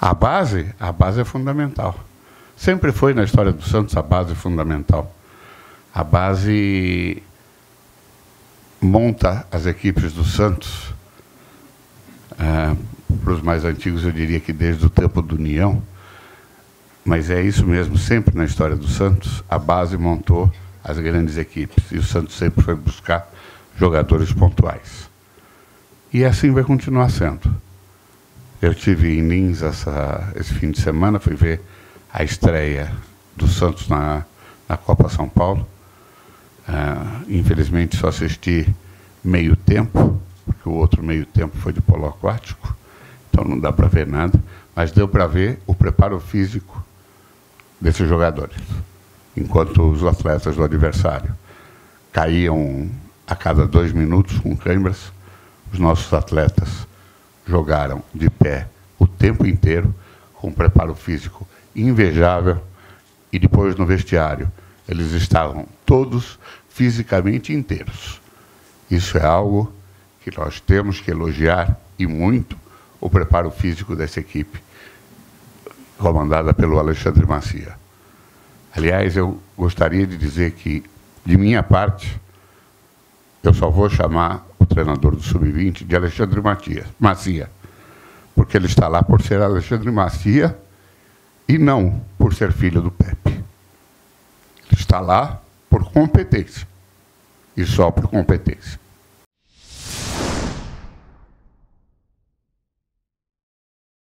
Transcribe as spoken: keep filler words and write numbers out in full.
A base, a base é fundamental. Sempre foi na história do Santos a base fundamental. A base monta as equipes do Santos. Ah, para os mais antigos, eu diria que desde o tempo do União, mas é isso mesmo, sempre na história do Santos, a base montou as grandes equipes, e o Santos sempre foi buscar jogadores pontuais. E assim vai continuar sendo. Eu estive em Lins essa, esse fim de semana, fui ver a estreia do Santos na, na Copa São Paulo. Ah, infelizmente só assisti meio tempo, porque o outro meio tempo foi de polo aquático, então não dá para ver nada, mas deu para ver o preparo físico desses jogadores, enquanto os atletas do adversário caíam a cada dois minutos com câimbras, os nossos atletas jogaram de pé o tempo inteiro, com preparo físico invejável, e depois no vestiário eles estavam todos fisicamente inteiros. Isso é algo que nós temos que elogiar, e muito, o preparo físico dessa equipe, comandada pelo Alexandre Macia. Aliás, eu gostaria de dizer que, de minha parte, eu só vou chamar o treinador do sub vinte de Alexandre Macia, porque ele está lá por ser Alexandre Macia e não por ser filho do Pepe. Ele está lá por competência, e só por competência.